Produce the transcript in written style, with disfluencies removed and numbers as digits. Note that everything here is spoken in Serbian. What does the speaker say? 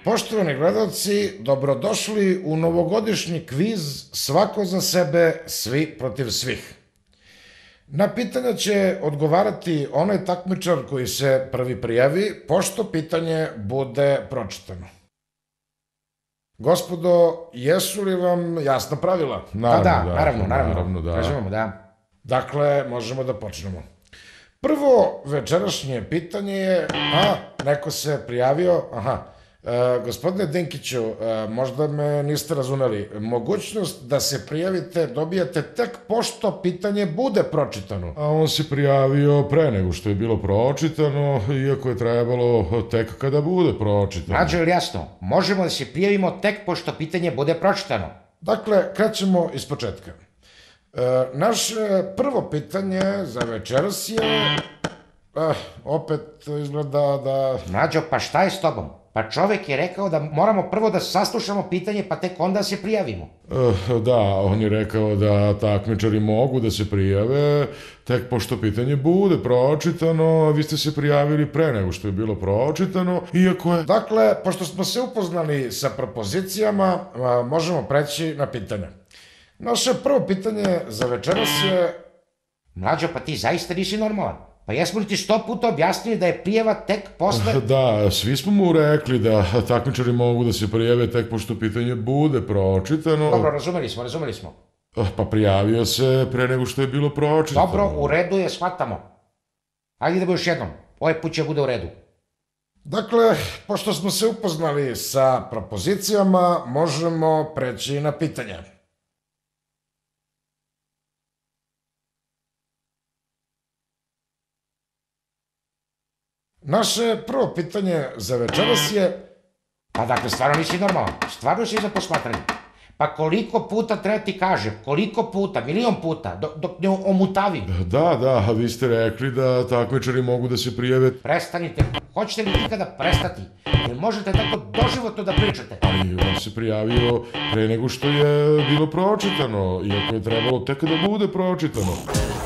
Poštovani gledalci, dobrodošli u novogodišnji kviz Svako za sebe, svi protiv svih. Na pitanja će odgovarati onaj takmičar koji se prvi prijavi, pošto pitanje bude pročitano. Gospodo, jesu li vam jasna pravila? Naravno, da. Kažemo, da. Dakle, možemo da počnemo. Prvo večerašnje pitanje je, neko se prijavio, gospodine Dinkiću, možda me niste razumeli, mogućnost da se prijavite dobijate tek pošto pitanje bude pročitano. A on se prijavio pre nego što je bilo pročitano, iako je trebalo tek kada bude pročitano. Mađo, ili jasno, možemo da se prijavimo tek pošto pitanje bude pročitano. Dakle, krećemo iz početka. Naše prvo pitanje za večeras je... opet izgleda da... Mađo, pa šta je s tobom? Pa čovek je rekao da moramo prvo da saslušamo pitanje, pa tek onda se prijavimo. Da, on je rekao da takmičari mogu da se prijave, tek pošto pitanje bude pročitano, a vi ste se prijavili pre nego što je bilo pročitano, iako je... Dakle, pošto smo se upoznali sa propozicijama, možemo preći na pitanje. Naše prvo pitanje za večeras je... Mlađo, pa ti zaista nisi normalan. Pa jesmo li ti 100 puta objasnili da je prijava tek posle... Da, svi smo mu rekli da takmičari mogu da se prijave tek pošto pitanje bude pročitano. Dobro, razumeli smo. Pa prijavio se pre nego što je bilo pročitano. Dobro, u redu je, shvatamo. Ajde idemo još jednom, ovaj put će bude u redu. Dakle, pošto smo se upoznali sa propozicijama, možemo preći na pitanje. Naše prvo pitanje za večeras je... Pa dakle, stvarno nisi normalan, stvarno si za posmatranje. Pa koliko puta treba ti kažem, koliko puta, milion puta, dok ne omutavim. Da, a vi ste rekli da takmičari mogu da se prijave... Prestanite, hoćete li ikada prestati? Jer možete tako doživotno da pričate. Ali on se prijavio pre nego što je bilo pročitano, iako je trebalo tek da bude pročitano.